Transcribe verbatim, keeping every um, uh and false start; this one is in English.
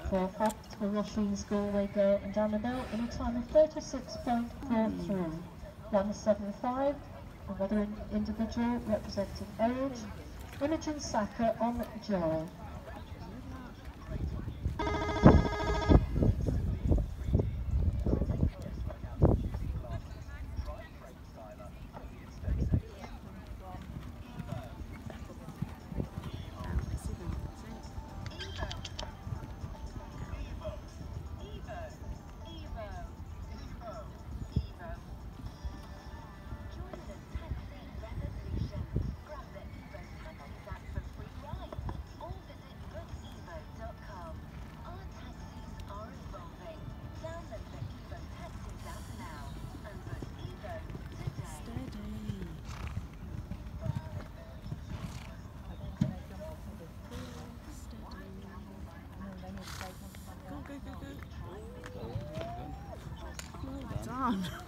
four four to Roisin's Galway girl and Annabelle in a time of thirty-six point four three. one seven five, another in individual representing age, Imogen Saka on Joy. Well done.